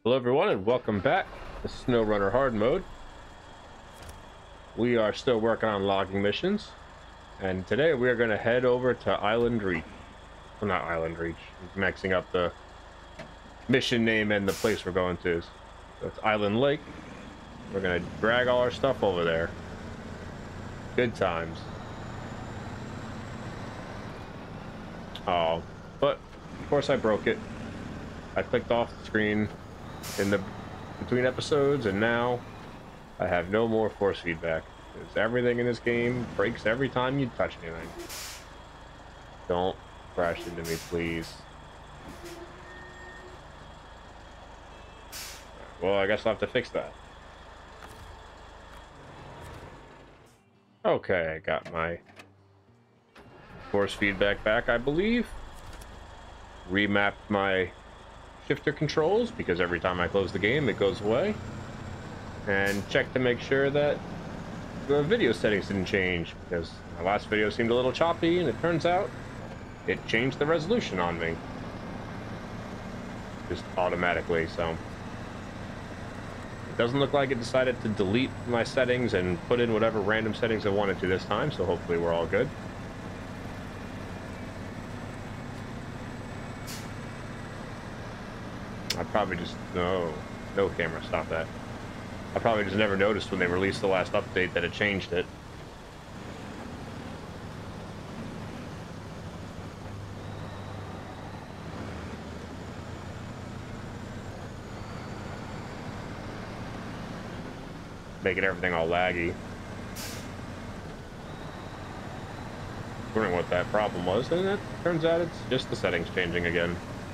Hello everyone and welcome back to SnowRunner hard mode. We are still working on logging missions, and today we are going to head over to Island Reach. Well, not Island Reach. I'm mixing up the mission name and the place we're going to. So it's Island Lake. We're going to drag all our stuff over there. Good times. Oh, but of course I broke it. I clicked off the screen in the between episodes, and now I have no more force feedback because everything in this game breaks every time you touch anything. Don't crash into me, please. Well, I guess I'll have to fix that. Okay, I got my force feedback back, I believe. Remapped my shifter controls because every time I close the game it goes away, and check to make sure that the video settings didn't change because my last video seemed a little choppy, and it turns out it changed the resolution on me just automatically. So it doesn't look like it decided to delete my settings and put in whatever random settings I wanted to this time, so hopefully we're all good. I probably just no camera, stop that. I probably just never noticed when they released the last update that it changed it. Making everything all laggy. Wondering what that problem was, and it turns out it's just the settings changing again.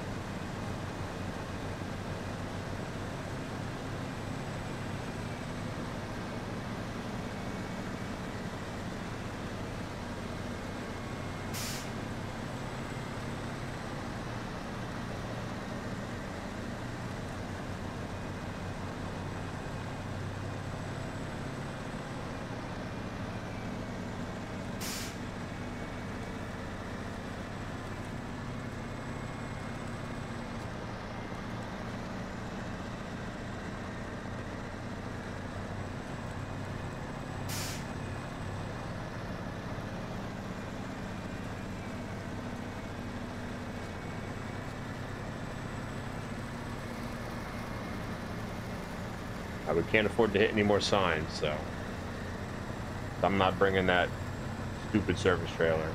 We can't afford to hit any more signs, so I'm not bringing that stupid service trailer.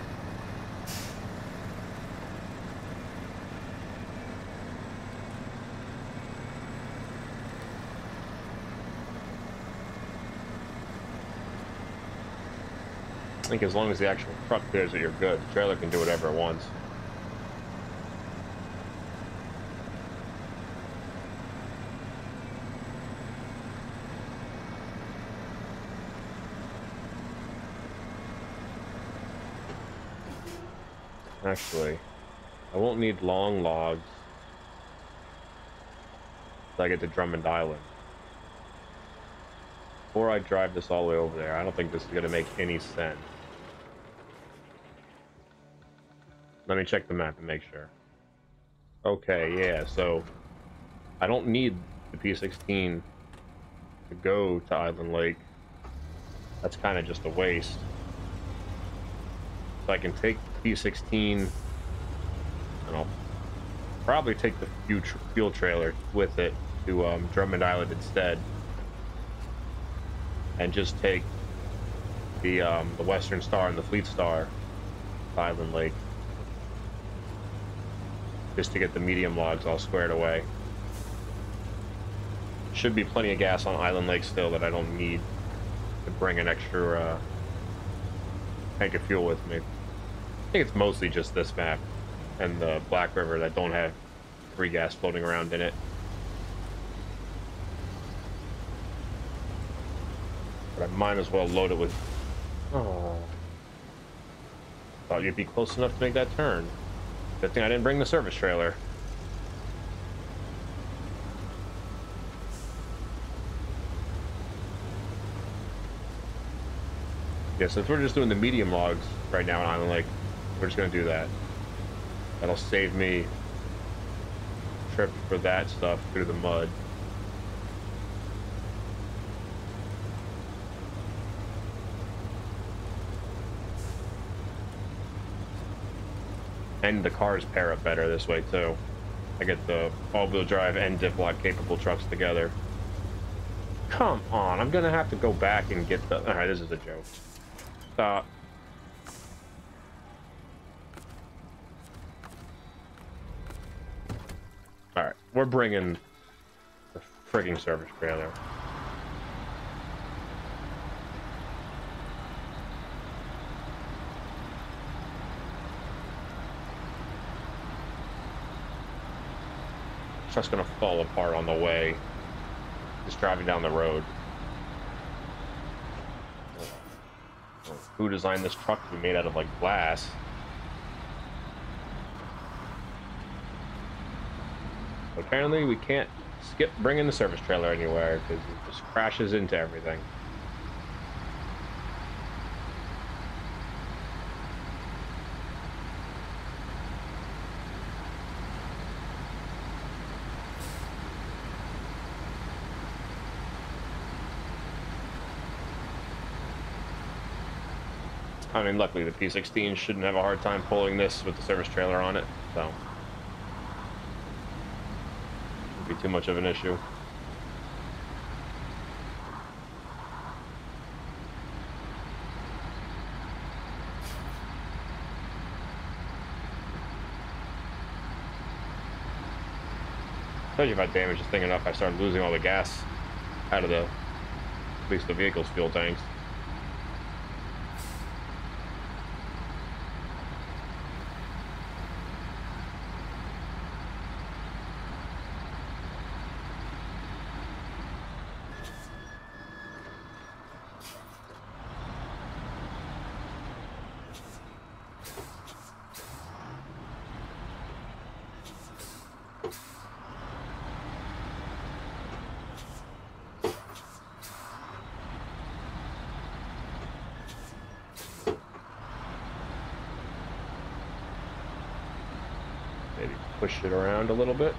I think as long as the actual truck clears it, you're good. The trailer can do whatever it wants. Actually, I won't need long logs until I get to Drummond Island. Before I drive this all the way over there, I don't think this is going to make any sense. Let me check the map and make sure. Okay, yeah, so I don't need the P16 to go to Island Lake. That's kind of just a waste. So I can take P16 and I'll probably take the fuel trailer with it to Drummond Island instead, and just take the Western Star and the Fleet Star to Island Lake just to get the medium logs all squared away. Should be plenty of gas on Island Lake still that I don't need to bring an extra tank of fuel with me. I think it's mostly just this map and the Black River that don't have free gas floating around in it. But I might as well load it with... Oh. Thought you'd be close enough to make that turn. Good thing I didn't bring the service trailer. Yeah, since we're just doing the medium logs right now on Island Lake, we're just going to do that. That'll save me trips for that stuff through the mud. And the cars pair up better this way too. I get the all-wheel drive and diff lock capable trucks together. Come on, I'm gonna have to go back and get the... Alright, this is a joke. Stop. Alright, we're bringing the frigging service trailer. It's just gonna fall apart on the way. Just driving down the road. Who designed this truck to be made out of like glass? Apparently we can't skip bringing the service trailer anywhere because it just crashes into everything. I mean, luckily the P16 shouldn't have a hard time pulling this with the service trailer on it, so shouldn't be too much of an issue. Tell you if I damage this thing enough, I started losing all the gas out of the, at least the vehicle's fuel tanks. Maybe push it around a little bit.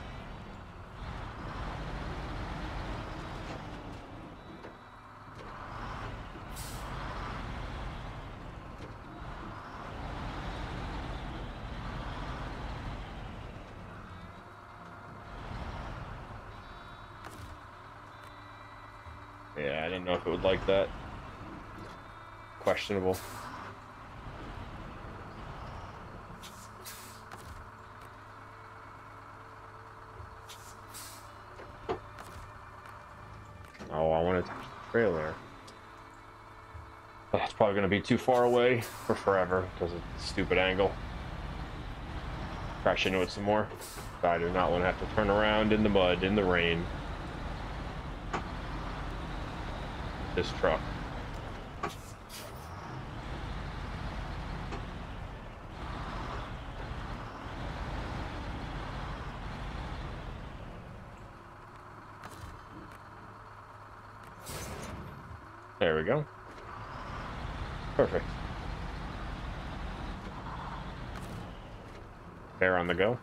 Yeah, I didn't know if it would like that. Questionable. Oh, I want to touch the trailer. But that's probably going to be too far away for forever because of the stupid angle. Crash into it some more. I do not want to have to turn around in the mud, in the rain. This truck. There we go. Perfect. There on the go.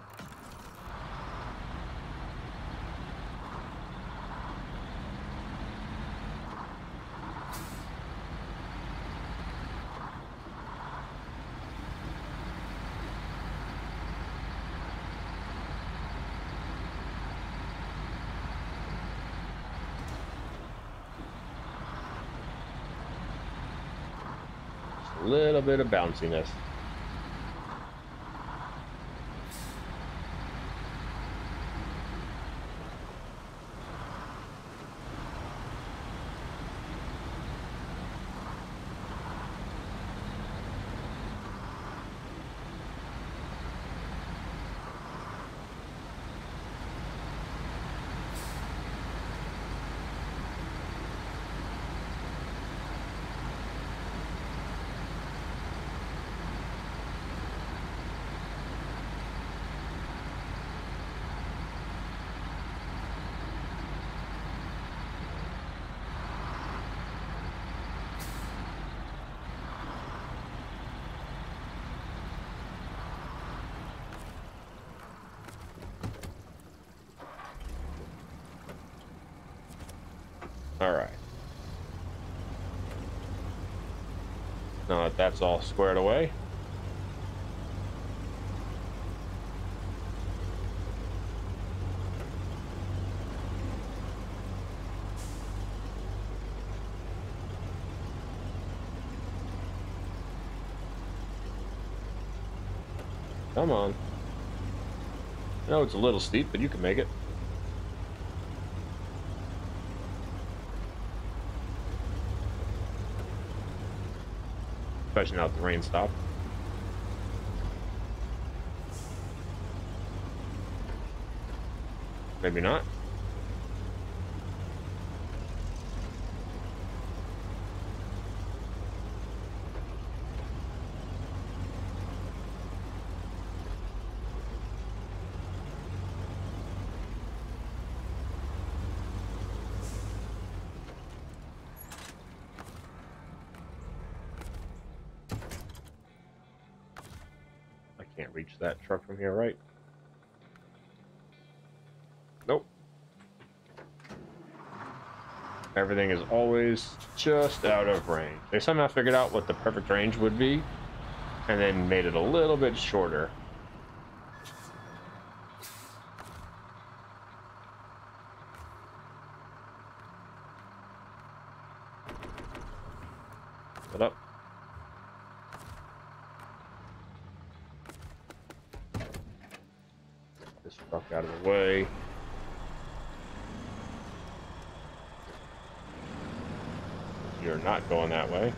A little bit of bounciness. All right. Now that that's all squared away, Come on. I know it's a little steep, but you can make it. Especially now that the rain stopped. Maybe not. I can't reach that truck from here, right? Nope. Everything is always just out of range. They somehow figured out what the perfect range would be, and then made it a little bit shorter. Put up. This truck out of the way. You're not going that way.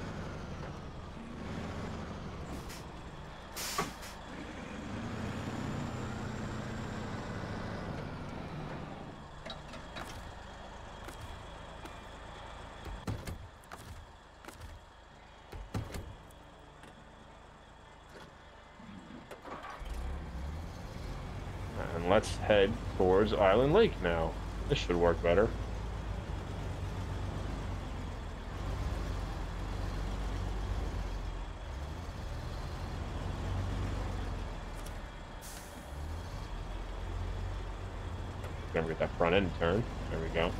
And let's head towards Island Lake now. This should work better. Gonna get that front end turn. There we go.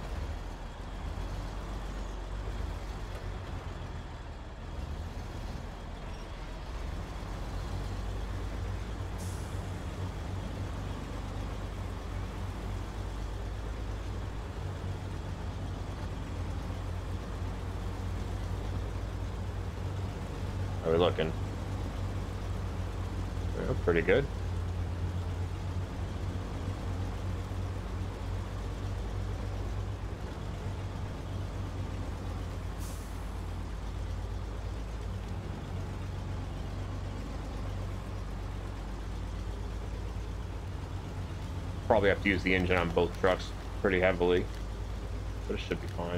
How are we looking? Yeah, pretty good. Probably have to use the engine on both trucks pretty heavily, but it should be fine.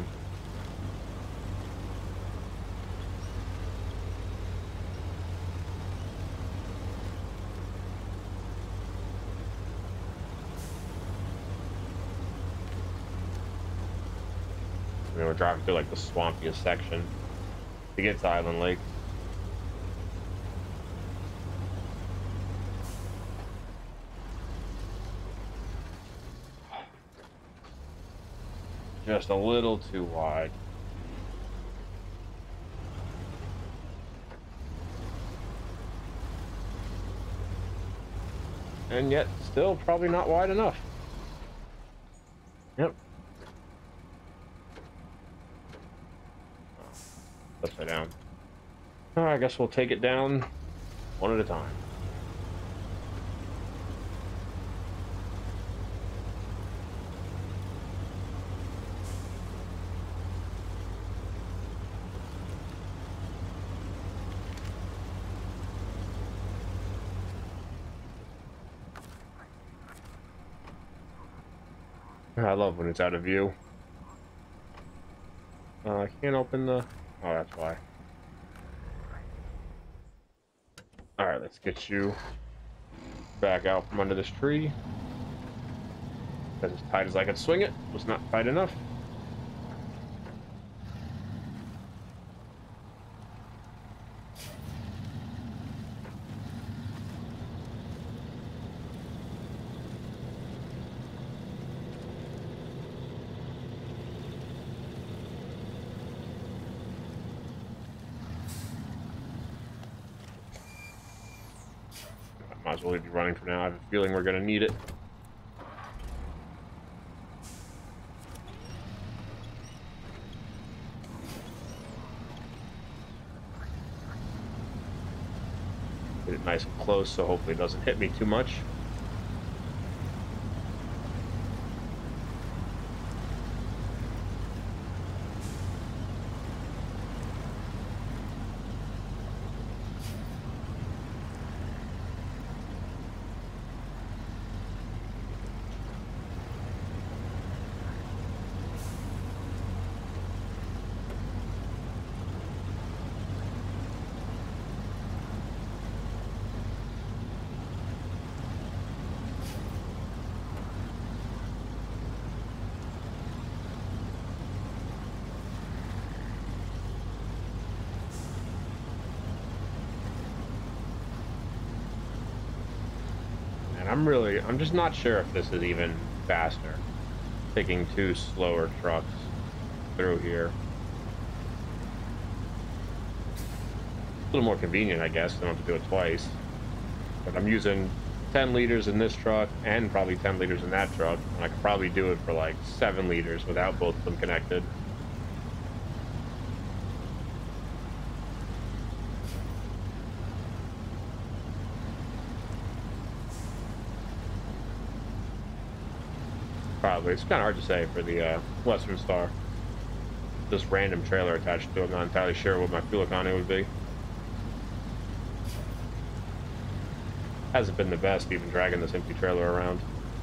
I mean, we're driving through like the swampiest section to get to Island Lake. Just a little too wide. And yet, still probably not wide enough. Yep. Upside down. I guess we'll take it down one at a time. I love when it's out of view. I can't open the... Oh, that's why. Alright, let's get you back out from under this tree. Because as tight as I could swing it, was not tight enough. Might as well leave you running for now. I have a feeling we're going to need it. Get it nice and close, so hopefully it doesn't hit me too much. I'm just not sure if this is even faster. Taking two slower trucks through here. A little more convenient, I guess. I don't have to do it twice. But I'm using 10 liters in this truck and probably 10 liters in that truck. And I could probably do it for like 7 liters without both of them connected. Probably. It's kind of hard to say for the Western Star. This random trailer attached to it. I'm not entirely sure what my fuel economy would be. Hasn't been the best even dragging this empty trailer around.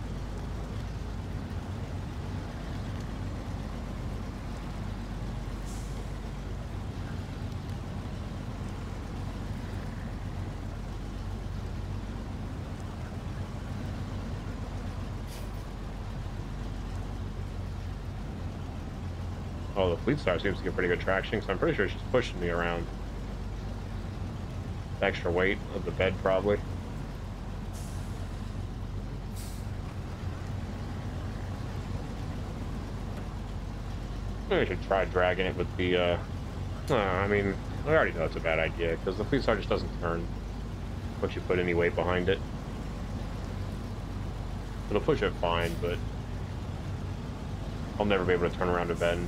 Oh, the Fleet Star seems to get pretty good traction, so I'm pretty sure it's just pushing me around. The extra weight of the bed, probably. Maybe I should try dragging it with the, I mean, I already know it's a bad idea, because the Fleet Star just doesn't turn once you put any weight behind it. It'll push it fine, but I'll never be able to turn around a bend.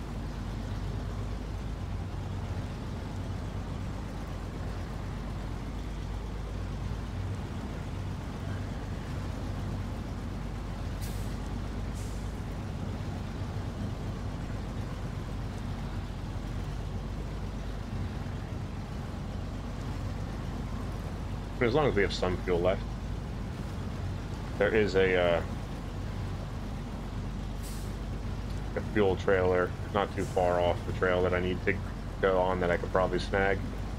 As long as we have some fuel left. There is a fuel trailer not too far off the trail that I need to go on that I could probably snag.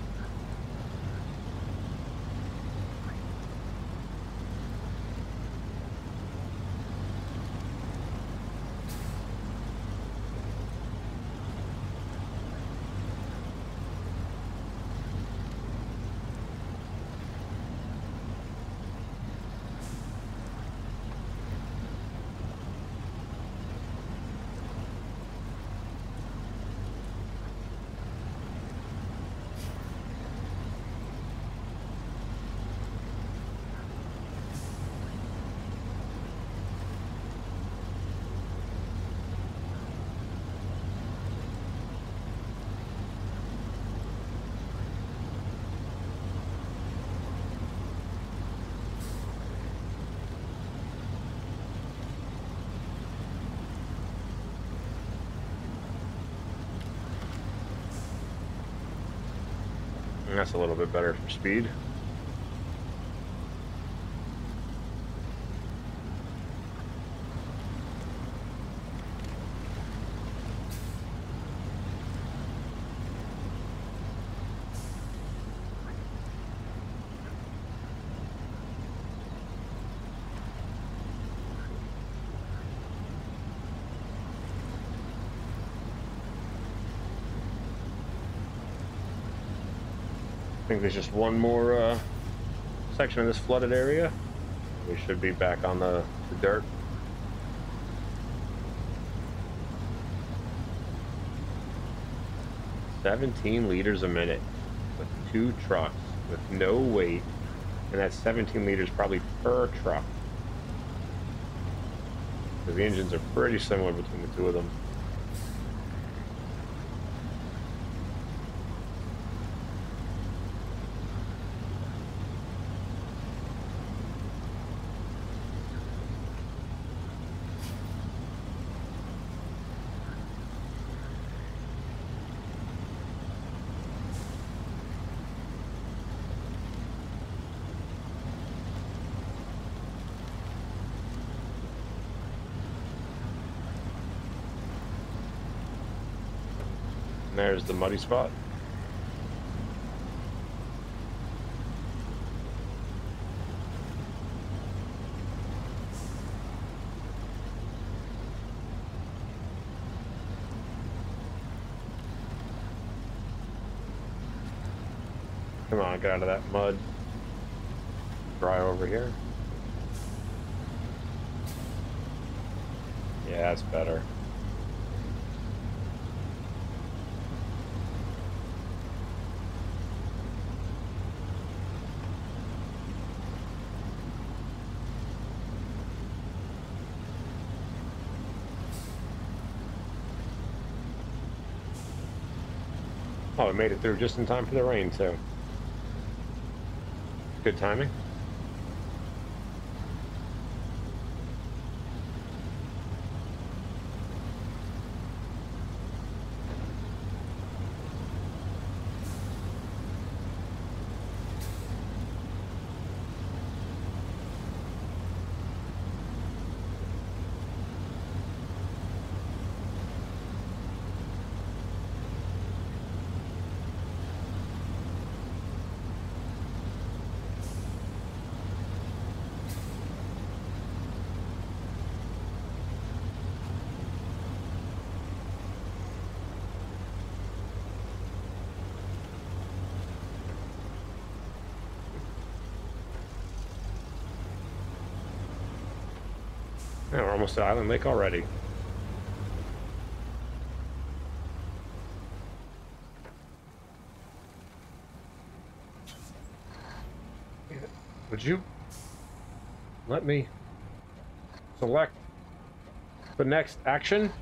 And that's a little bit better for speed. I think there's just one more section of this flooded area. We should be back on the dirt. $17 liters a minute with 2 trucks with no weight, and that's 17 liters probably per truck. So the engines are pretty similar between the two of them. And there's the muddy spot. Come on, get out of that mud. Dry over here. Yeah, that's better. Oh, it made it through just in time for the rain, too. Good timing. Yeah, we're almost at Island Lake already. Would you let me select the next action?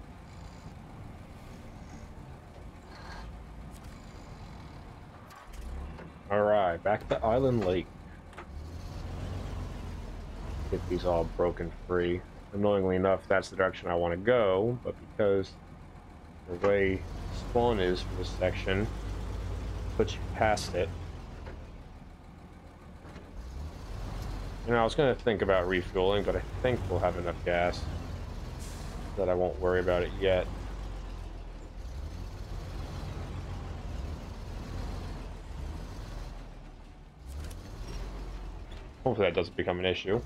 Alright, back to Island Lake. Get these all broken free. Annoyingly enough, that's the direction I want to go, but because the way spawn is for this section puts you past it. You know, I was going to think about refueling, but I think we'll have enough gas that I won't worry about it yet. Hopefully that doesn't become an issue.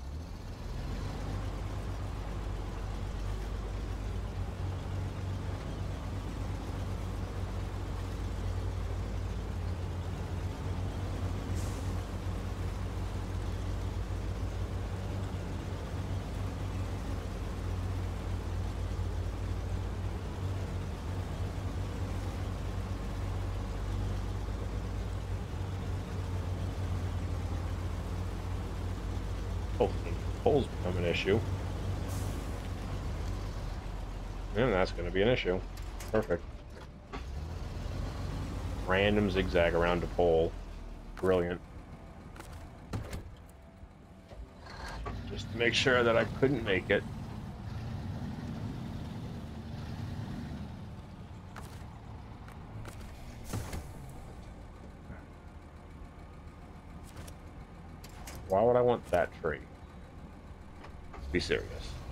Hopefully poles become an issue. And that's going to be an issue. Perfect. Random zigzag around a pole. Brilliant. Just to make sure that I couldn't make it. Why would I want that tree? Let's be serious.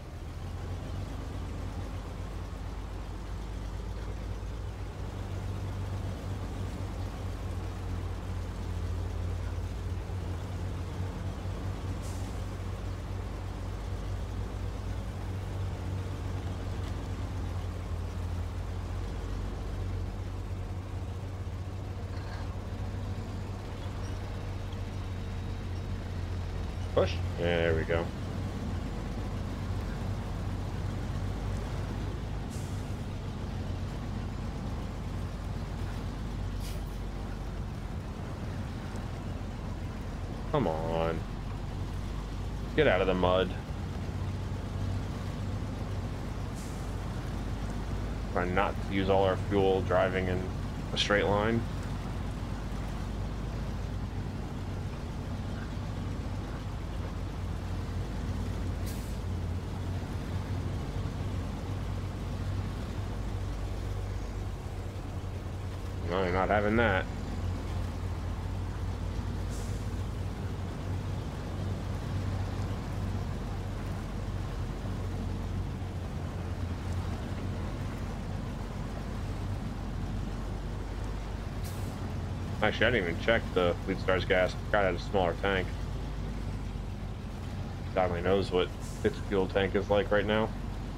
Push. Yeah, there we go. Come on. Get out of the mud. Try not to use all our fuel driving in a straight line. No, you're not having that. Actually, I didn't even check the Fleet Star's gas. I forgot I had a smaller tank. God only knows what its fuel tank is like right now.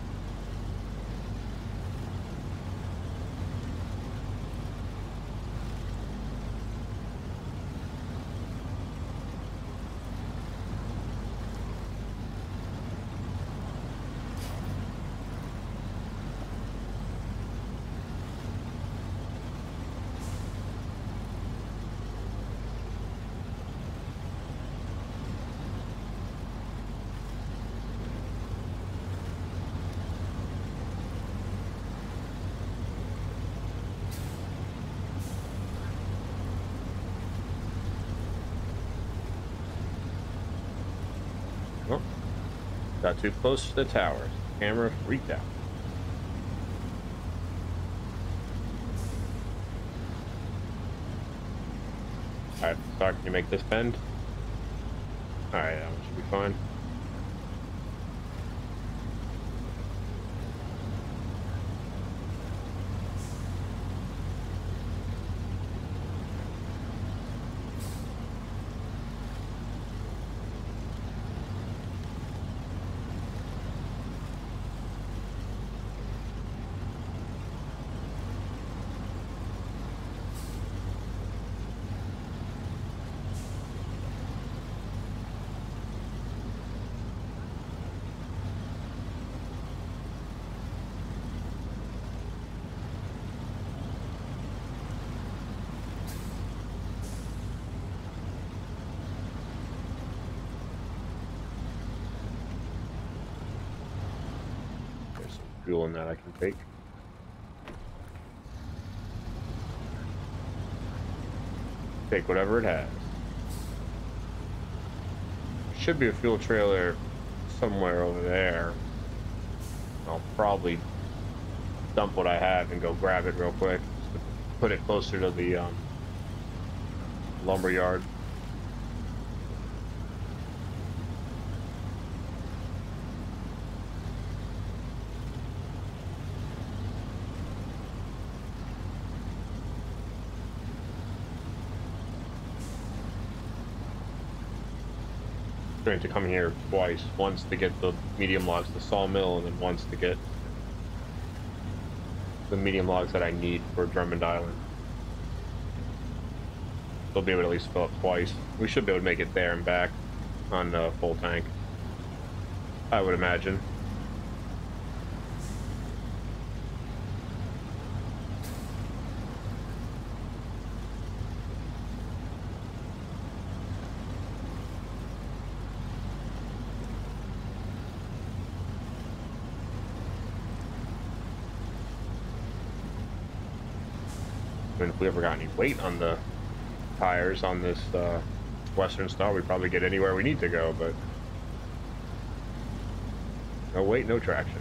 Oh, got too close to the towers. Camera freaked out. Alright, Star, can you make this bend? Alright, that one should be fine. There's some fuel in that I can take. Take whatever it has. Should be a fuel trailer somewhere over there. I'll probably dump what I have and go grab it real quick. Just to put it closer to the lumber yard. Going to come here twice. Once to get the medium logs to the sawmill, and then once to get the medium logs that I need for Drummond Island. They'll be able to at least fill up twice. We should be able to make it there and back on full tank, I would imagine. I mean, if we ever got any weight on the tires on this Western Star, we'd probably get anywhere we need to go, but no weight, no traction.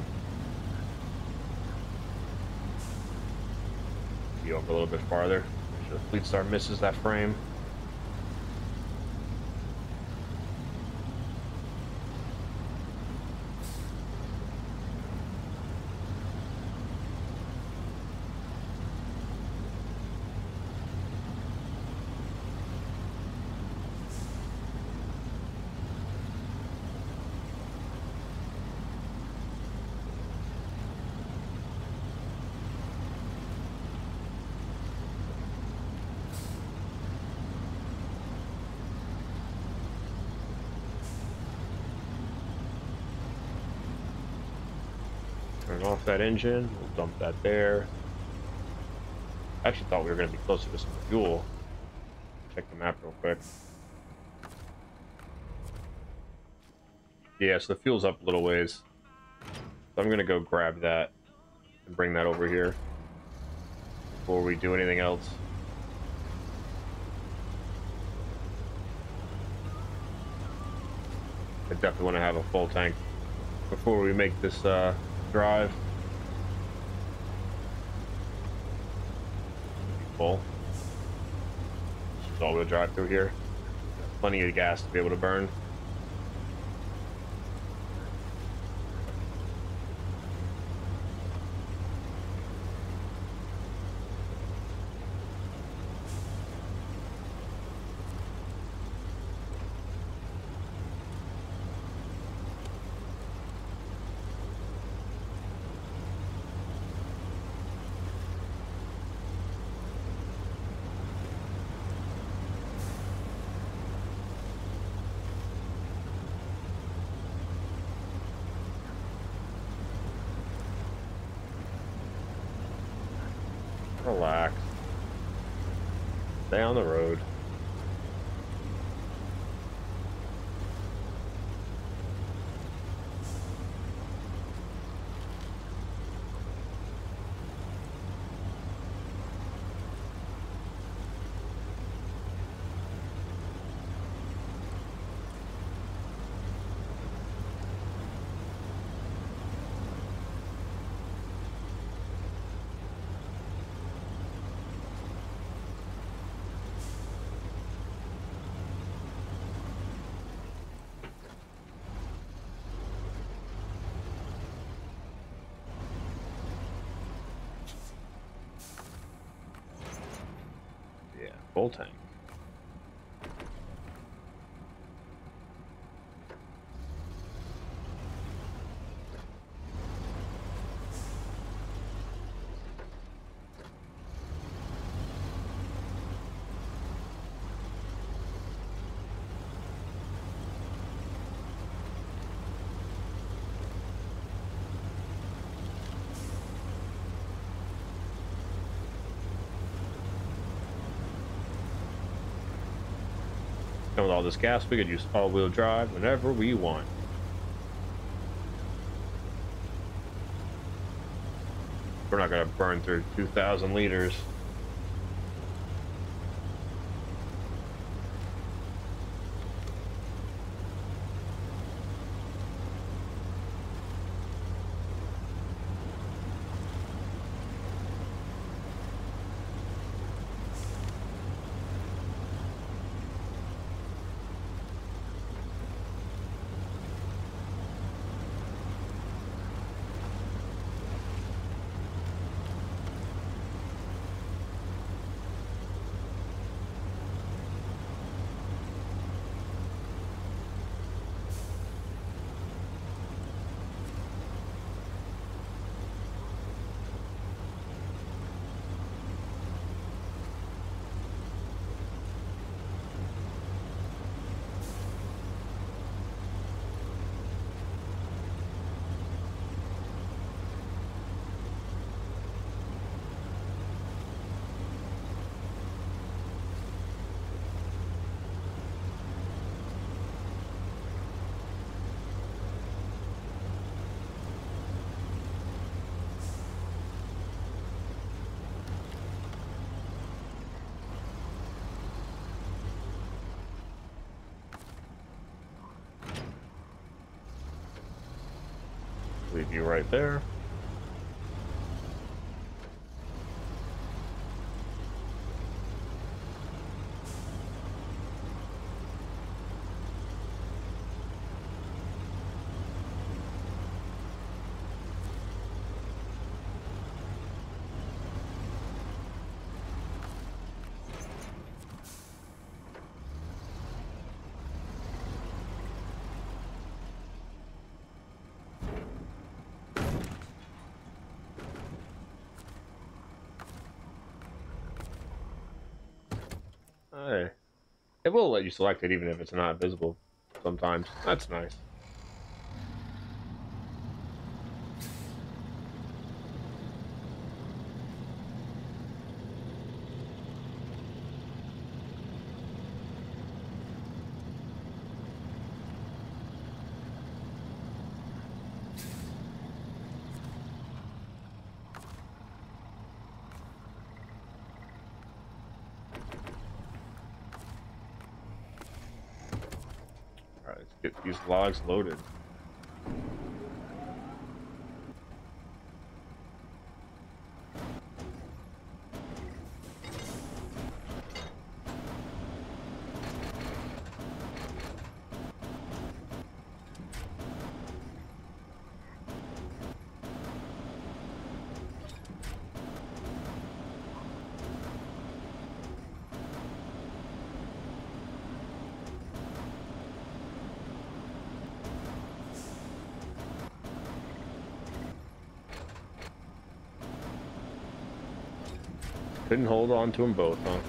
Be over a little bit farther. Make sure the Fleet Star misses that frame. Turn off that engine, we'll dump that there. I actually thought we were going to be closer to some fuel. Check the map real quick. Yeah, so the fuel's up a little ways. So I'm going to go grab that and bring that over here before we do anything else. I definitely want to have a full tank before we make this drive. Full. Just all-wheel drive through here. Plenty of gas to be able to burn. Relax. Stay on the road. Yeah, full tank. And with all this gas, we could use all-wheel drive whenever we want. We're not gonna burn through 2,000 liters. Leave you right there. Hey, it will let you select it even if it's not visible sometimes. That's nice. All right, let's get these logs loaded. Couldn't hold on to them both, huh?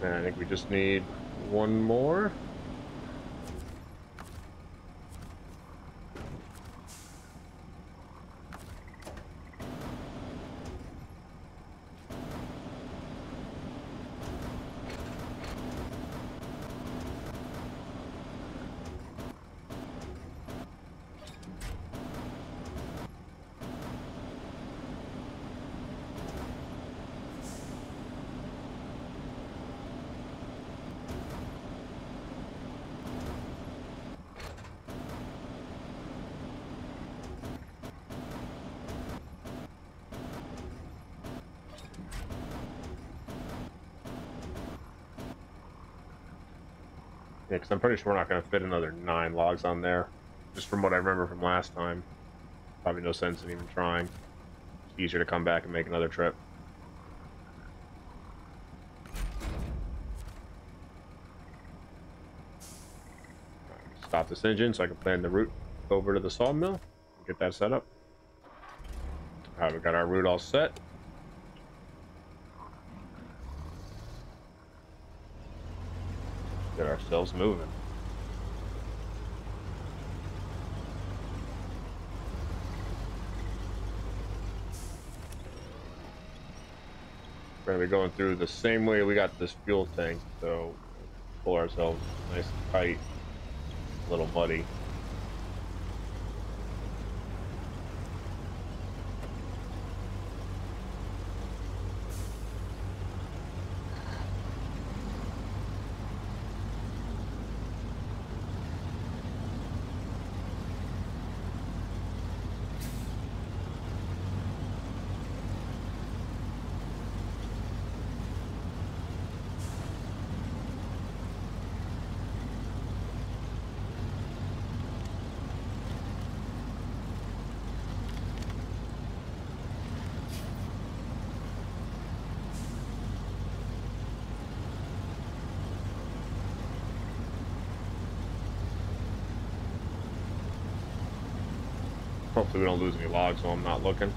And I think we just need one more. Yeah, because I'm pretty sure we're not going to fit another 9 logs on there. Just from what I remember from last time. Probably no sense in even trying. It's easier to come back and make another trip. Stop this engine so I can plan the route over to the sawmill and get that set up. Alright, we got our route all set. Get ourselves moving. We're going to be going through the same way we got this fuel tank, so pull ourselves nice and tight, a little muddy. Hopefully we don't lose any logs while I'm not looking.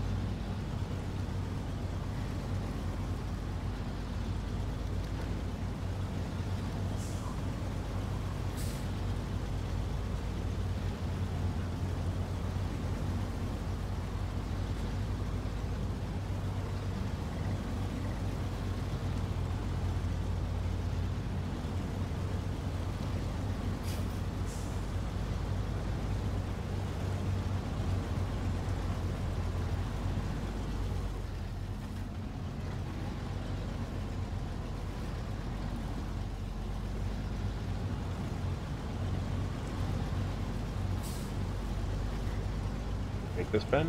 Make this bend?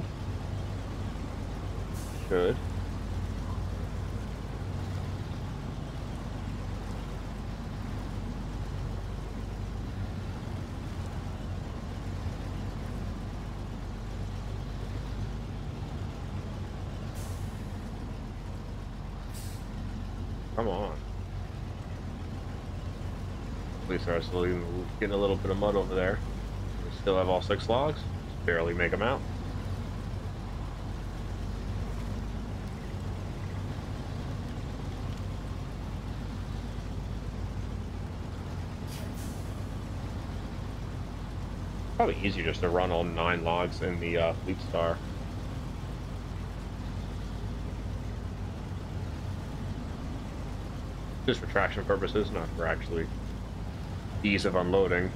Should. Come on. At least we're still getting a little bit of mud over there. We still have all 6 logs. Just barely make them out. Probably easier just to run all 9 logs in the Fleet Star. Just for traction purposes, not for actually ease of unloading.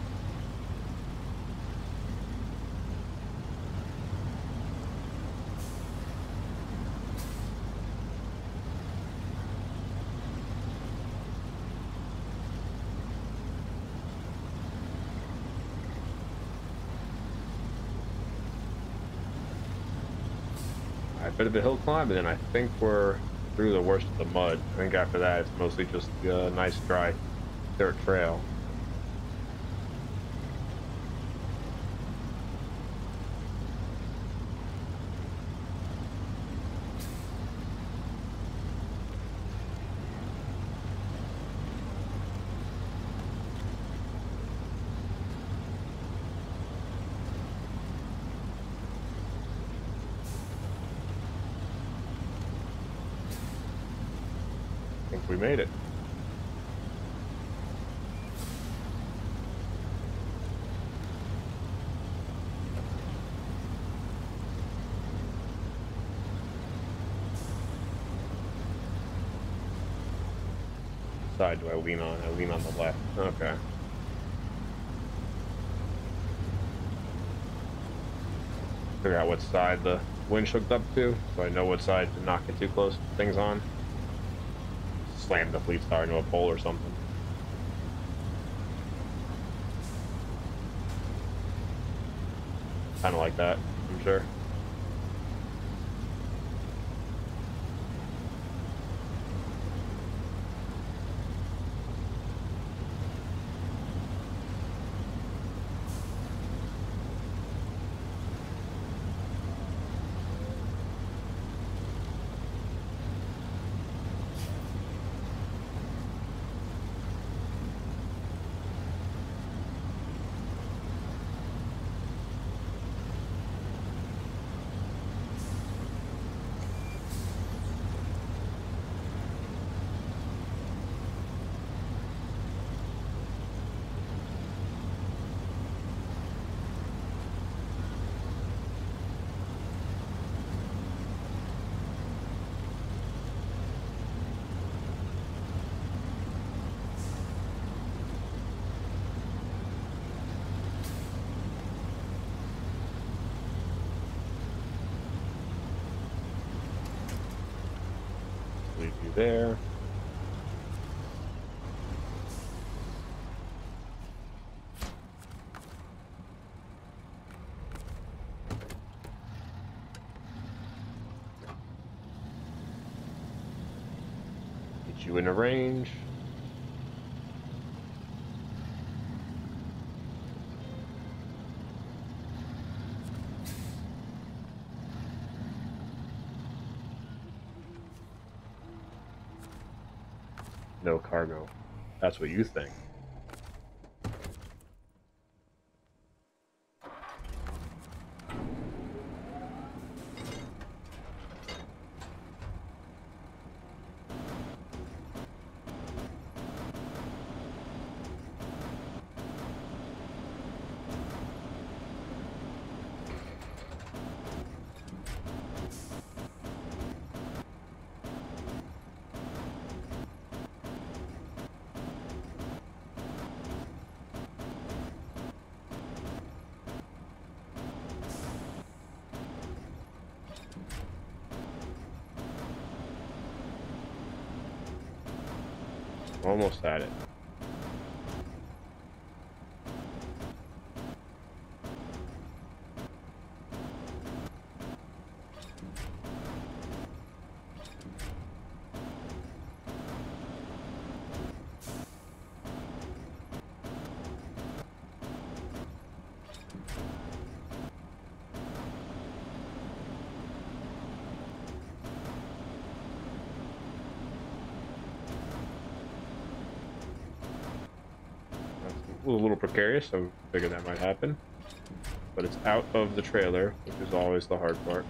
A bit of a hill climb, and then I think we're through the worst of the mud. I think after that, it's mostly just a nice dry dirt trail. I think we made it. side do I lean on? I lean on the left. Okay. Figure out what side the wind's hooked up to, so I know what side to not get too close to things on. Slam the fleet star into a pole or something. Kind of like that, I'm sure. Leave you there. Get you in a range. No cargo. That's what you think. Almost at it. A little precarious, so I figured that might happen. But it's out of the trailer, which is always the hard part.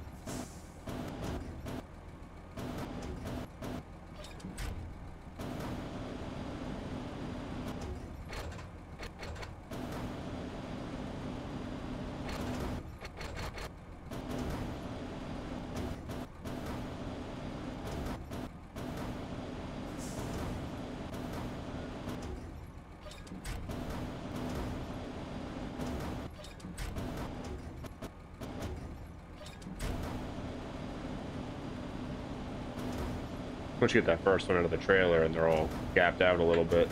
Once you get that first one out of the trailer and they're all gapped out a little bit,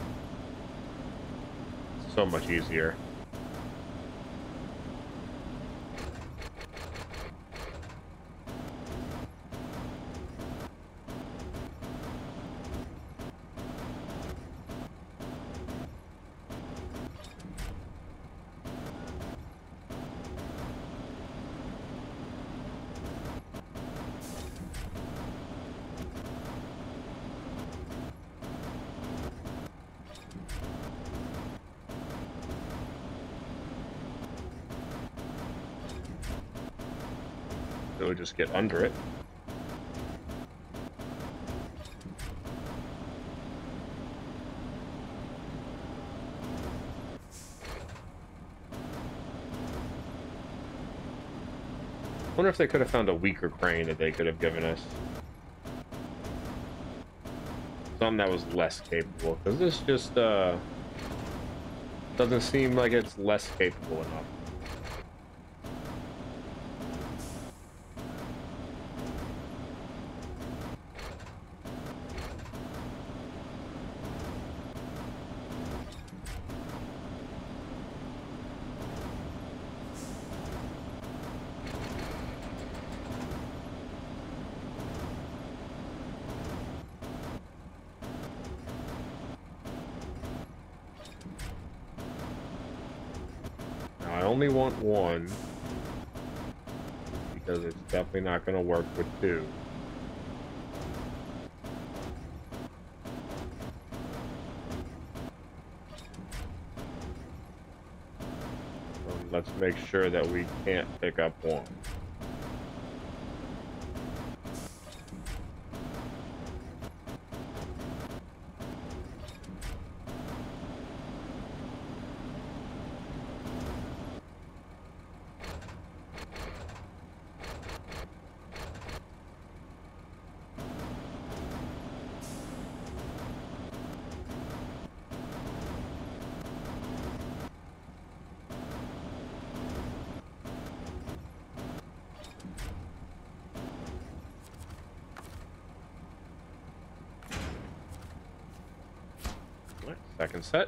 it's so much easier. So just get under it. I wonder if they could have found a weaker crane that they could have given us. something that was less capable, because this just doesn't seem like it's less capable enough. Now, I only want one, because it's definitely not going to work with two. Let's make sure that we can't pick up one. Second set.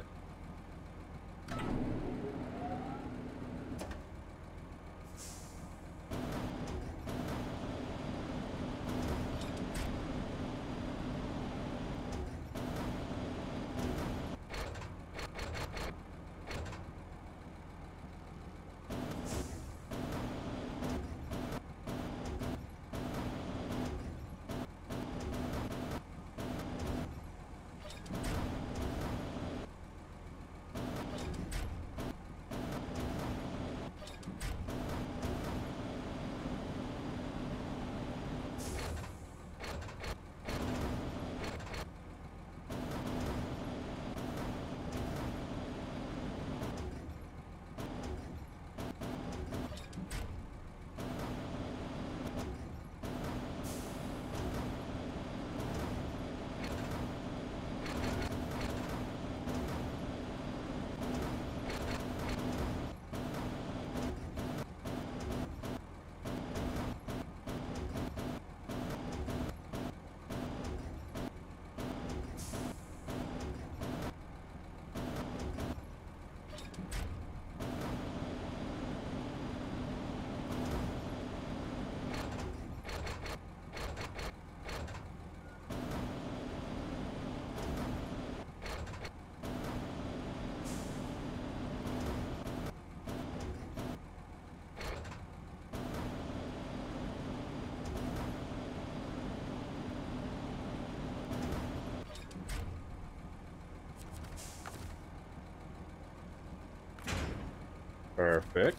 Perfect.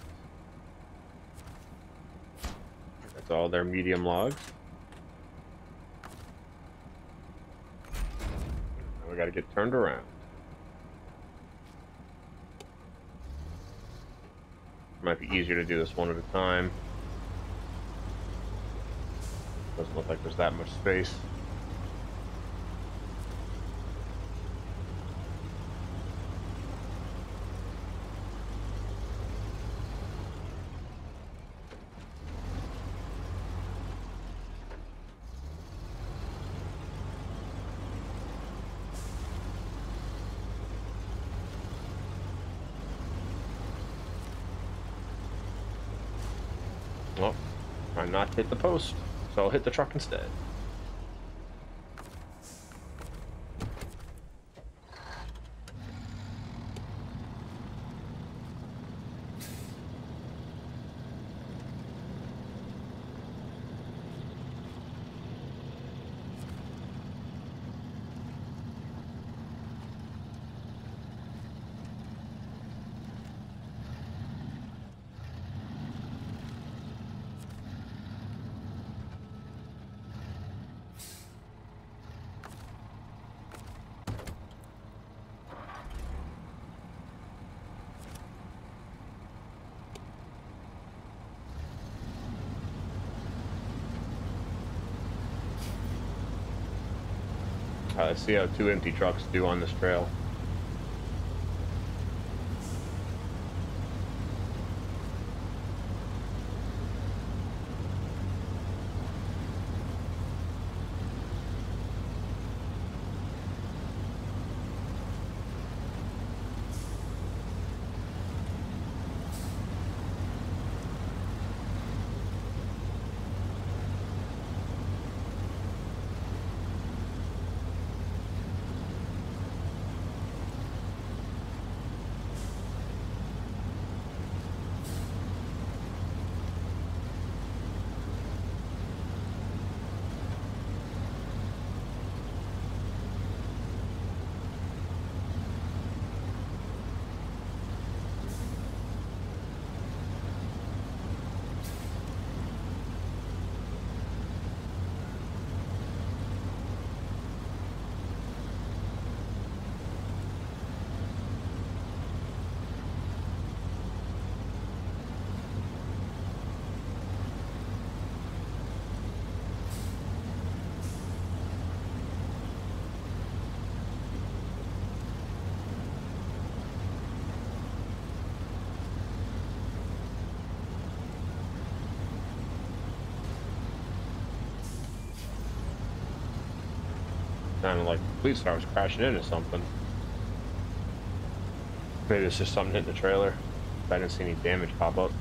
That's all their medium logs. Now we got to get turned around. Might be easier to do this one at a time. Doesn't look like there's that much space. Well, try not to hit the post, so I'll hit the truck instead. Let's see how 2 empty trucks do on this trail. Sounded like the police car was crashing into something. Maybe it's just something hitting the trailer. I didn't see any damage pop up.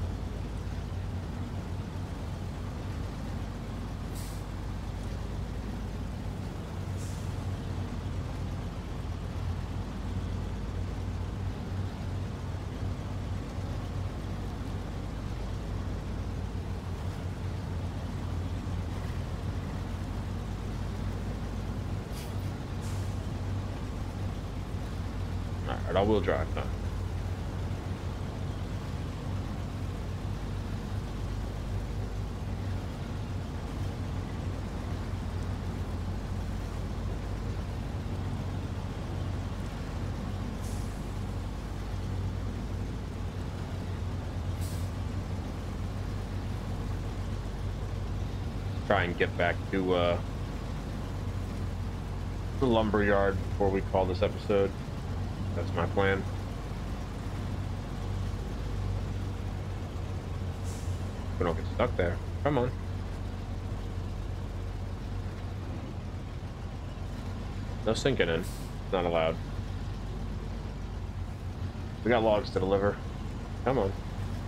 Alright, all-wheel drive now. Try and get back to the lumber yard before we call this episode. That's my plan. We don't get stuck there. Come on. No sinking in. Not allowed. We got logs to deliver. Come on.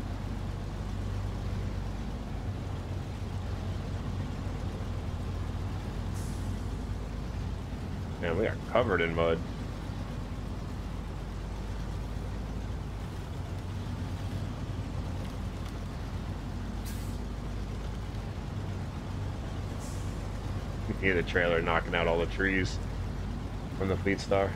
Man, we are covered in mud. You can hear the trailer knocking out all the trees from the Fleet Star.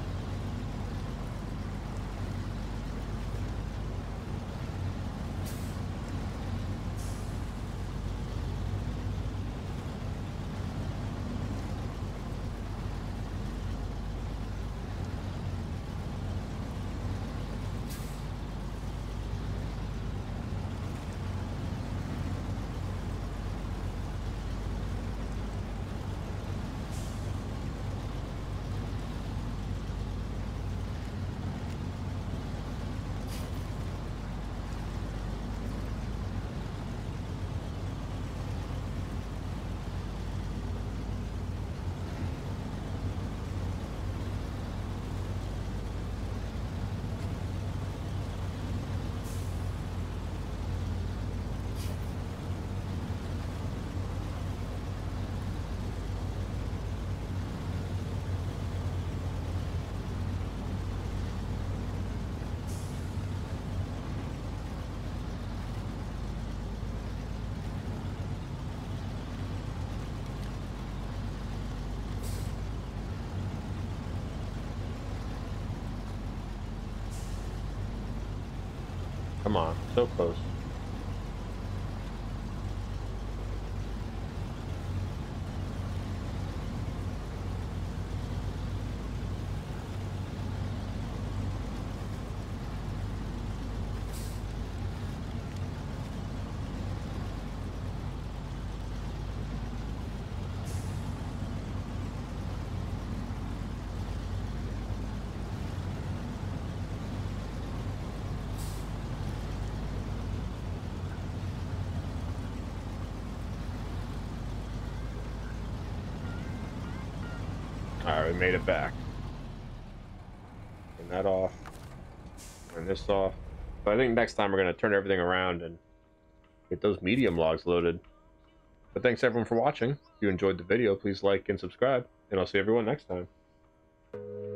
Come on, so close. we made it back. Turn that off. Turn this off. But I think next time we're going to turn everything around and get those medium logs loaded. But thanks everyone for watching. If you enjoyed the video, please like and subscribe, and I'll see everyone next time.